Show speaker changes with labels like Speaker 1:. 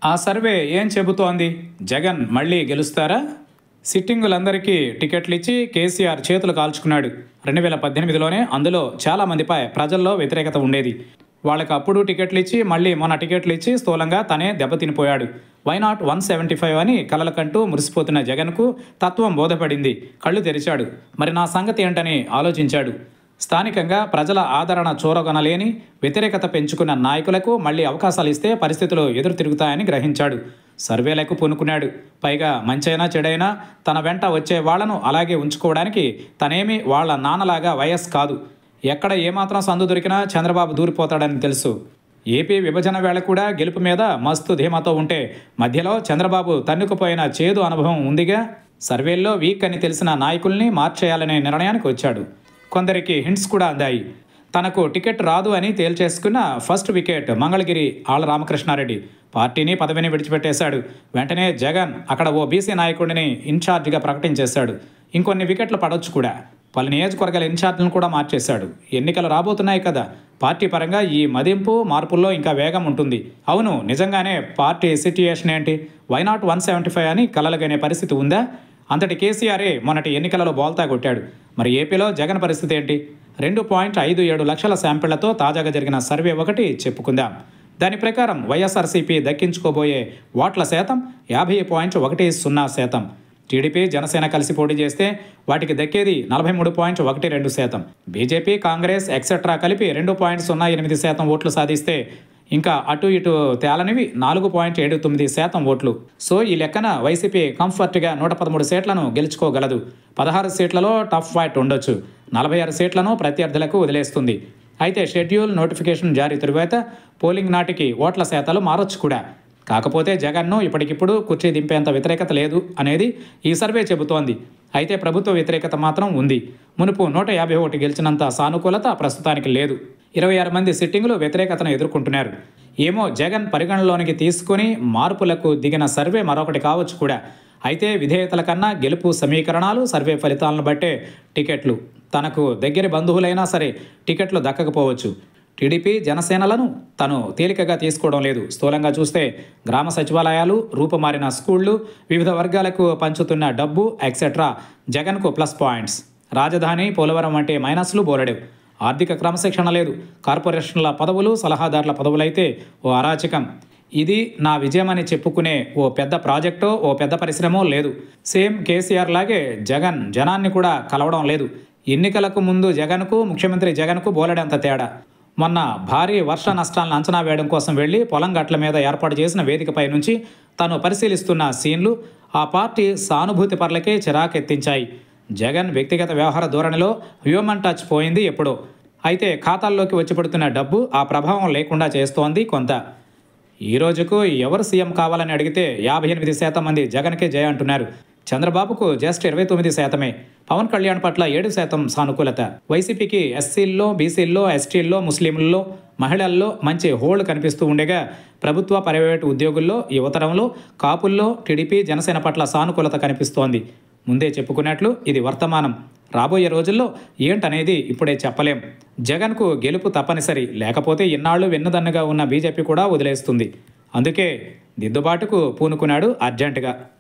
Speaker 1: ఆ సర్వే ఏం చెబుతోంది? జగన్ మళ్ళీ గెలుస్తారా? సిట్టింగులందరికీ టికెట్లు ఇచ్చి కేసీఆర్ చేతులు కాల్చుకున్నాడు. 2018లోనే అందులో చాలామందిపై ప్రజల్లో వ్యతిరేకత ఉండేది. వాళ్ళకి అప్పుడు టికెట్లు ఇచ్చి మళ్ళీ మొన్న టికెట్లు ఇచ్చి స్థూలంగా తనే దెబ్బతినిపోయాడు. వైనాట్ 175 అని కలలకంటూ మురిసిపోతున్న జగన్కు తత్వం బోధపడింది. కళ్ళు తెరిచాడు. మరి నా సంగతి ఏంటని ఆలోచించాడు. స్థానికంగా ప్రజల ఆదరణ చూరగొనలేని వ్యతిరేకత పెంచుకున్న నాయకులకు మళ్లీ అవకాశాలు ఇస్తే పరిస్థితులు ఎదురు తిరుగుతాయని గ్రహించాడు. సర్వేలకు పూనుకున్నాడు. పైగా మంచైనా చెడైనా తన వెంట వచ్చే వాళ్లను అలాగే ఉంచుకోవడానికి తనేమీ వాళ్ల నాన్నలాగా వైఎస్ కాదు. ఎక్కడ ఏమాత్రం సందు దొరికినా చంద్రబాబు దూరిపోతాడని తెలుసు. ఏపీ విభజన వేళ కూడా గెలుపు మీద మస్తు ధీమాతో ఉంటే మధ్యలో చంద్రబాబు తన్నుకుపోయిన చేదు అనుభవం ఉందిగా. సర్వేల్లో వీక్ అని తెలిసిన నాయకుల్ని మార్చేయాలనే నిర్ణయానికి వచ్చాడు. కొందరికి హింట్స్ కూడా అందాయి. తనకు టికెట్ రాదు అని తేల్చేసుకున్న ఫస్ట్ వికెట్ మంగళగిరి ఆళ్ల రామకృష్ణారెడ్డి పార్టీని పదవిని విడిచిపెట్టేశాడు. వెంటనే జగన్ అక్కడ ఓ బీసీ నాయకుడిని ఇన్ఛార్జిగా ప్రకటించేశాడు. ఇంకొన్ని వికెట్లు పడవచ్చు కూడా. పలు నియోజకవర్గాల ఇన్ఛార్జీలను కూడా మార్చేశాడు. ఎన్నికలు రాబోతున్నాయి కదా, పార్టీ పరంగా ఈ మదింపు మార్పుల్లో ఇంకా వేగం ఉంటుంది. అవును, నిజంగానే పార్టీ సిట్యుయేషన్ ఏంటి? వైనాట్ 175 అని కలలుగనే పరిస్థితి ఉందా? అంతటి కేసీఆరే మొన్నటి ఎన్నికలలో బోల్తా కొట్టాడు. మరి ఏపీలో జగన్ పరిస్థితి ఏంటి? 2.57 లక్షల శాంపిళ్లతో తాజాగా జరిగిన సర్వే ఒకటి చెప్పుకుందాం. దాని ప్రకారం వైఎస్ఆర్సీపీ దక్కించుకోబోయే ఓట్ల శాతం 50.10%. టీడీపీ జనసేన కలిసి పోటీ చేస్తే వాటికి దక్కేది 43.12%. బీజేపీ కాంగ్రెస్ ఎక్సెట్రా కలిపి 2.08% ఓట్లు సాధిస్తే ఇంకా అటు ఇటు తేలనివి 4.79% ఓట్లు. సో ఈ లెక్కన వైసీపీ కంఫర్ట్గా 113 సీట్లను గెలుచుకోగలదు. 16 సీట్లలో టఫ్ ఫైట్ ఉండొచ్చు. 46 సీట్లను ప్రత్యర్థులకు వదిలేస్తుంది. అయితే షెడ్యూల్ నోటిఫికేషన్ జారీ తరువాత పోలింగ్ నాటికి ఓట్ల శాతాలు మారొచ్చు కూడా. కాకపోతే జగన్ను ఇప్పటికిప్పుడు కుర్చీ దింపేంత వ్యతిరేకత లేదు అనేది ఈ సర్వే చెబుతోంది. అయితే ప్రభుత్వ వ్యతిరేకత మాత్రం ఉంది. మునుపు 151 గెలిచినంత సానుకూలత ప్రస్తుతానికి లేదు. 26 మంది సిట్టింగులు వ్యతిరేకతను ఎదుర్కొంటున్నారు. ఏమో జగన్ పరిగణలోనికి తీసుకుని మార్పులకు దిగిన సర్వే మరొకటి కావచ్చు కూడా. అయితే విధేయతల కన్నా గెలుపు సమీకరణాలు, సర్వే ఫలితాలను బట్టే టికెట్లు. తనకు దగ్గరి బంధువులైనా సరే టికెట్లు దక్కకపోవచ్చు. టీడీపీ జనసేనలను తను తేలికగా తీసుకోవడం లేదు. స్థూలంగా చూస్తే గ్రామ సచివాలయాలు, రూపుమారిన స్కూళ్లు, వివిధ వర్గాలకు పంచుతున్న డబ్బు ఎక్సెట్రా జగన్కు ప్లస్ పాయింట్స్. రాజధాని, పోలవరం వంటి మైనస్లు బోలెడు. ఆర్థిక క్రమశిక్షణ లేదు. కార్పొరేషన్ల పదవులు, సలహాదారుల పదవులైతే ఓ అరాచకం. ఇది నా విజయమని చెప్పుకునే ఓ పెద్ద ప్రాజెక్టో, ఓ పెద్ద పరిశ్రమో లేదు. సేమ్ కేసీఆర్ లాగే జగన్ జనాన్ని కూడా కలవడం లేదు. ఎన్నికలకు ముందు జగన్కు, ముఖ్యమంత్రి జగన్కు బోలెడంత తేడా. మొన్న భారీ వర్ష నష్టాలను అంచనా వేయడం కోసం వెళ్లి పొలం గట్ల మీద ఏర్పాటు చేసిన వేదికపై నుంచి తను పరిశీలిస్తున్న సీన్లు ఆ పార్టీ సానుభూతి పరులకే చిరాకెత్తించాయి. జగన్ వ్యక్తిగత వ్యవహార ధోరణిలో హ్యూమన్ టచ్ పోయింది ఎప్పుడో. అయితే ఖాతాల్లోకి వచ్చి పడుతున్న డబ్బు ఆ ప్రభావం లేకుండా చేస్తోంది కొంత. ఈ రోజుకు ఎవరు సీఎం కావాలని అడిగితే 58% మంది జగన్కే జయ అంటున్నారు. చంద్రబాబుకు జస్ట్ 29%. పవన్ కళ్యాణ్ పట్ల 7% సానుకూలత. వైసీపీకి ఎస్సీల్లో, బీసీల్లో, ఎస్టీల్లో, ముస్లింల్లో, మహిళల్లో మంచి హోల్డ్ కనిపిస్తూ ఉండగా ప్రభుత్వ, ప్రైవేటు ఉద్యోగుల్లో, యువతరంలో, కాపుల్లో టీడీపీ జనసేన పట్ల సానుకూలత కనిపిస్తోంది. ముందే చెప్పుకున్నట్లు ఇది వర్తమానం. రాబోయే రోజుల్లో ఏంటనేది ఇప్పుడే చెప్పలేం. జగన్కు గెలుపు తప్పనిసరి. లేకపోతే ఇన్నాళ్లు వెన్నుదన్నుగా ఉన్న బీజేపీ కూడా వదిలేస్తుంది. అందుకే దిద్దుబాటుకు పూనుకున్నాడు అర్జెంటుగా.